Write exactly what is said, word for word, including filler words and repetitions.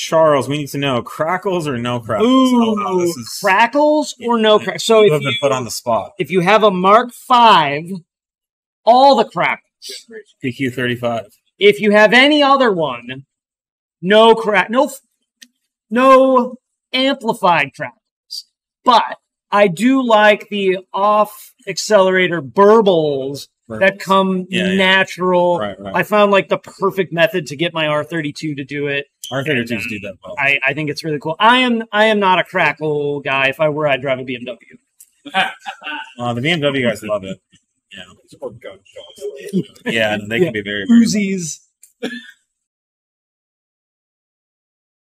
Charles, we need to know Crackles or no Crackles? Ooh, oh, this is, Crackles or no Crackles? So you if have been you, put on the spot. if you have a Mark five, all the Crackles. P Q thirty-five. If you have any other one, no crack, no, no amplified Crackles. But I do like the off accelerator burbles Burbles. that come Yeah, natural. yeah. Right, right. I found like the perfect method to get my R thirty-two to do it. R thirty-twos do that well. I, I think it's really cool. I am I am not a Crackle guy. If I were, I'd drive a B M W. uh, the B M W guys love it. Yeah, yeah, they can yeah. be very, very Uzis.